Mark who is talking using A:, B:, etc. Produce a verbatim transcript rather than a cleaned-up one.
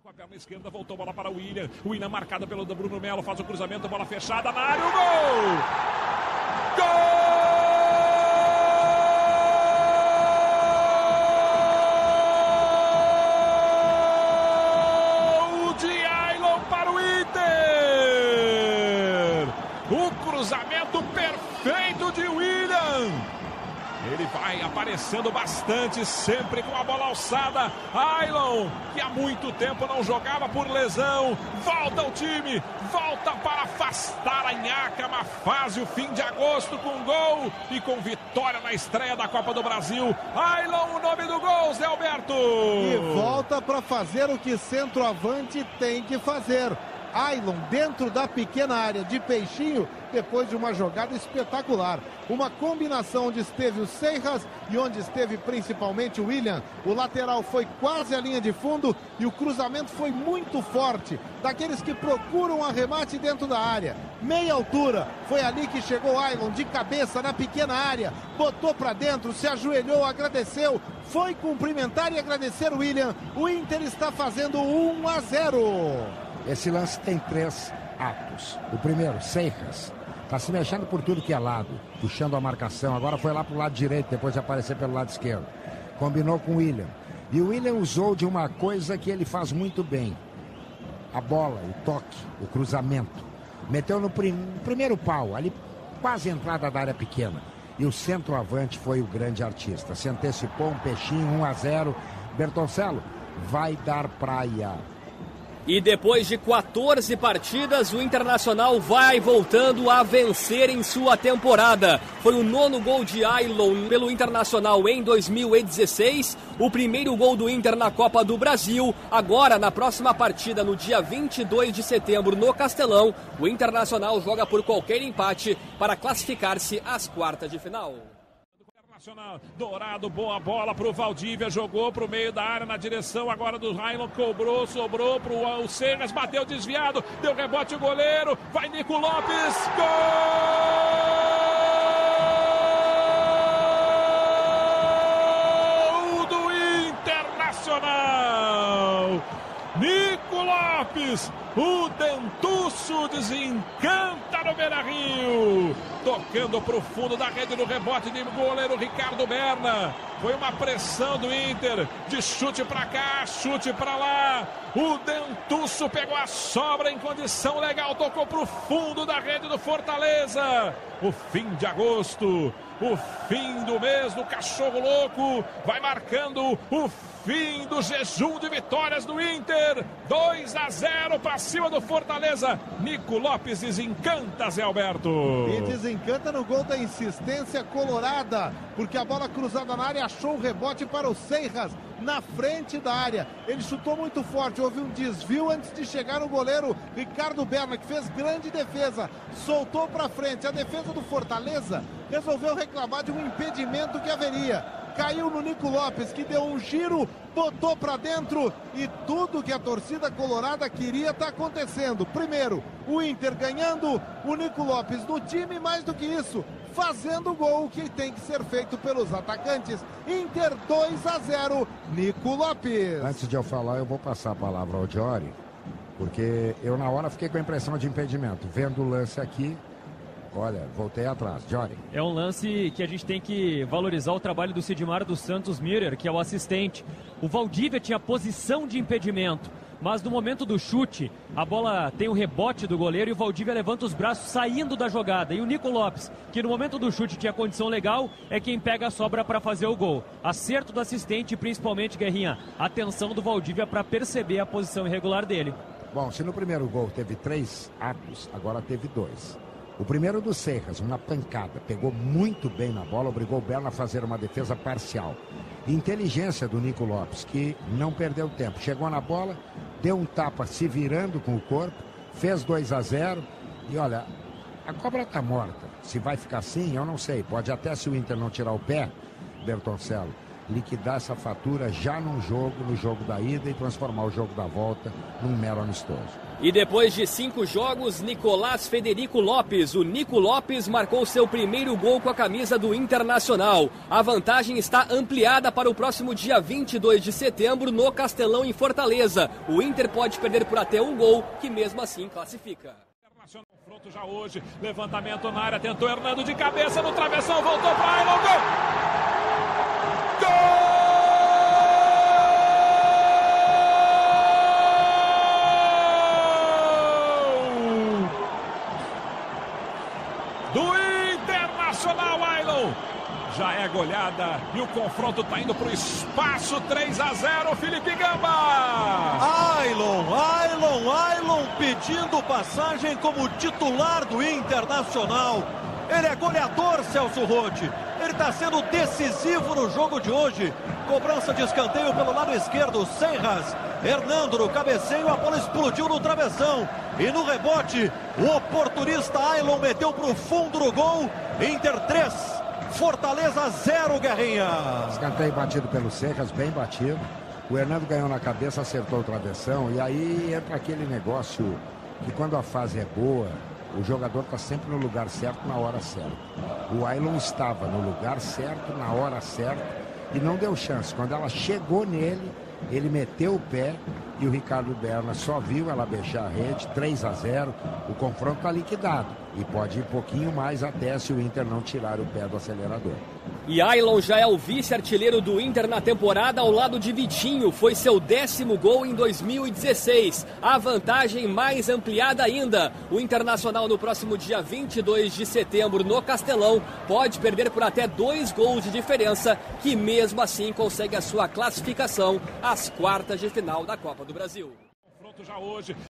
A: a perna esquerda, voltou bola para o William. O William marcado pelo Bruno Melo, faz o cruzamento, bola fechada na área, o gol! Gol de Ailon para o Inter! O cruzamento perfeito de William! Ele vai aparecendo bastante, sempre com a bola alçada. Ailon, que há muito tempo não jogava por lesão, volta ao time, volta para afastar a nhaca, uma fase, o fim de agosto com gol e com vitória na estreia da Copa do Brasil. Ailon, o nome do gol, Zé Alberto.
B: E volta para fazer o que centroavante tem que fazer. Ailon dentro da pequena área de peixinho, depois de uma jogada espetacular. Uma combinação onde esteve o Seijas e onde esteve principalmente o William. O lateral foi quase a linha de fundo e o cruzamento foi muito forte. Daqueles que procuram arremate dentro da área. Meia altura, foi ali que chegou Ailon de cabeça na pequena área. Botou para dentro, se ajoelhou, agradeceu. Foi cumprimentar e agradecer o William. O Inter está fazendo um a zero.
C: Esse lance tem três atos. O primeiro, Seijas, está se mexendo por tudo que é lado, puxando a marcação. Agora foi lá para o lado direito, depois de aparecer pelo lado esquerdo. Combinou com o William. E o William usou de uma coisa que ele faz muito bem. A bola, o toque, o cruzamento. Meteu no prim... primeiro pau, ali quase a entrada da área pequena. E o centroavante foi o grande artista. Se antecipou, um peixinho, um a zero. Bertoncello, vai dar praia.
D: E depois de quatorze partidas, o Internacional vai voltando a vencer em sua temporada. Foi o nono gol de Ailon pelo Internacional em dois mil e dezesseis, o primeiro gol do Inter na Copa do Brasil. Agora, na próxima partida, no dia vinte e dois de setembro, no Castelão, o Internacional joga por qualquer empate para classificar-se às quartas de final.
A: Dourado, boa bola para o Valdívia, jogou para o meio da área na direção agora do Ailon, cobrou, sobrou para o Seijas, bateu desviado, deu rebote o goleiro, vai Nico Lopes, gol do Internacional! Nico Lopes, o dentuço desencanta no Beira-Rio, tocando para o fundo da rede do rebote de goleiro Ricardo Berna. Foi uma pressão do Inter, de chute para cá, chute para lá. O dentuço pegou a sobra em condição legal, tocou para o fundo da rede do Fortaleza. O fim de agosto, o fim do mês do cachorro louco, vai marcando o fim do jejum de vitórias do Inter. dois a zero para cima do Fortaleza. Nico Lopes desencanta, Zé Alberto.
B: E desencanta no gol da insistência colorada, porque a bola cruzada na área achou o rebote para o Seijas na frente da área. Ele chutou muito forte, houve um desvio antes de chegar o goleiro Ricardo Berna, que fez grande defesa, soltou para frente. A defesa do Fortaleza resolveu reclamar de um impedimento que haveria. Caiu no Nico Lopes, que deu um giro, botou para dentro e tudo que a torcida colorada queria está acontecendo. Primeiro, o Inter ganhando, o Nico Lopes no time, mais do que isso, fazendo o gol que tem que ser feito pelos atacantes. Inter dois a zero, Nico Lopes.
C: Antes de eu falar, eu vou passar a palavra ao Diori, porque eu na hora fiquei com a impressão de impedimento. Vendo o lance aqui, olha, voltei atrás. Jory.
E: É um lance que a gente tem que valorizar o trabalho do Sidmar dos Santos Miller, que é o assistente. O Valdívia tinha posição de impedimento, mas no momento do chute, a bola tem o rebote do goleiro e o Valdívia levanta os braços saindo da jogada. E o Nico Lopes, que no momento do chute tinha condição legal, é quem pega a sobra para fazer o gol. Acerto do assistente e principalmente, Guerrinha, atenção do Valdívia para perceber a posição irregular dele.
C: Bom, se no primeiro gol teve três atos, agora teve dois. O primeiro do Seijas, uma pancada, pegou muito bem na bola, obrigou o Berna a fazer uma defesa parcial. Inteligência do Nico Lopes, que não perdeu tempo. Chegou na bola, deu um tapa se virando com o corpo, fez dois a zero. E olha, a cobra está morta. Se vai ficar assim, eu não sei. Pode até, se o Inter não tirar o pé, Bertoncello, liquidar essa fatura já num jogo, no jogo da ida, e transformar o jogo da volta num mero amistoso.
D: E depois de cinco jogos, Nicolás Federico Lopes, o Nico Lopes, marcou seu primeiro gol com a camisa do Internacional. A vantagem está ampliada para o próximo dia vinte e dois de setembro no Castelão, em Fortaleza. O Inter pode perder por até um gol, que mesmo assim classifica.
A: Confronto já hoje, levantamento na área, tentou Hernando de cabeça no travessão, voltou para Ailon, gol! Gol! Do Internacional, Ailon! Já é goleada e o confronto está indo para o espaço. Três a zero, Felipe Gamba.
F: Ailon, Ailon, Ailon pedindo passagem como titular do Internacional. Ele é goleador, Celso Rotti. Ele está sendo decisivo no jogo de hoje. Cobrança de escanteio pelo lado esquerdo, Senras. Hernando no cabeceio, a bola explodiu no travessão. E no rebote, o oportunista Ailon meteu para o fundo do gol. Inter três. Fortaleza zero, Guerrinha.
C: Escanteio batido pelo Senras, bem batido. O Hernando ganhou na cabeça, acertou o travessão. E aí entra aquele negócio que quando a fase é boa, o jogador está sempre no lugar certo, na hora certa. O Ailon estava no lugar certo, na hora certa, e não deu chance. Quando ela chegou nele, ele meteu o pé e o Ricardo Berna só viu ela beijar a rede. Três a zero, o confronto está liquidado e pode ir um pouquinho mais até se o Inter não tirar o pé do acelerador.
D: E Ailon já é o vice-artilheiro do Inter na temporada ao lado de Vitinho. Foi seu décimo gol em dois mil e dezesseis. A vantagem mais ampliada ainda. O Internacional no próximo dia vinte e dois de setembro no Castelão pode perder por até dois gols de diferença, que mesmo assim consegue a sua classificação às quartas de final da Copa do Brasil.
A: Confronto já hoje.